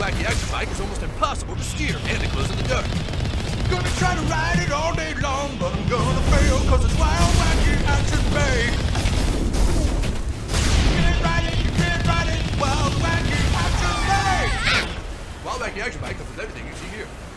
Wacky Action Bike is almost impossible to steer, and it goes in the dirt. Gonna try to ride it all day long, but I'm gonna fail, cause it's Wild Wacky Action Bike. You can't ride it, Wild Wacky Action Bike. Wild Wacky Action Bike comes with everything you see here.